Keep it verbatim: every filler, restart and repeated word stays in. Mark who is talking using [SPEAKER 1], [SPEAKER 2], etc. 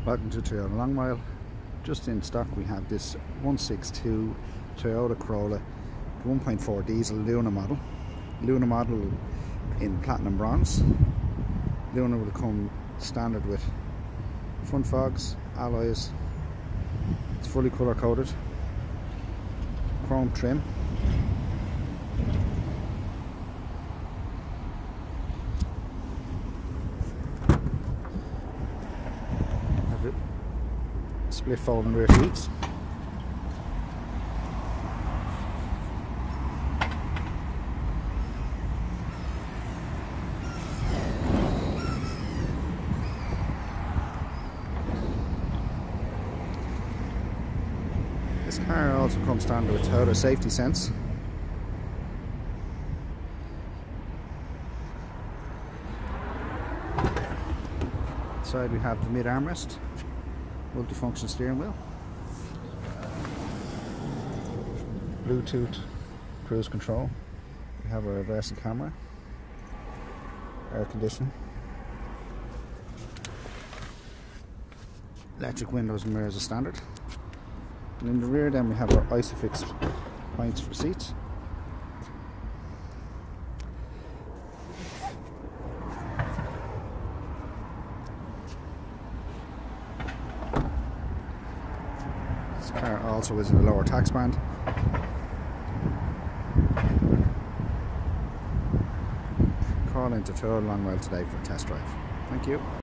[SPEAKER 1] Welcome to Toyota Long Mile. Just in stock we have this one sixty-two Toyota Corolla one point four diesel Luna model. Luna model in platinum bronze. Luna will come standard with front fogs, alloys. It's fully colour coded. Chrome trim. Have it split folding rear seats. This car also comes standard with Toyota Safety Sense. Inside we have the mid armrest, multifunction steering wheel, Bluetooth cruise control. We have a reversing camera, air conditioning, electric windows and mirrors as standard. And in the rear then we have our Isofix points for seats. This car also is in the lower tax band. Call into Toyota Long Mile today for a test drive. Thank you.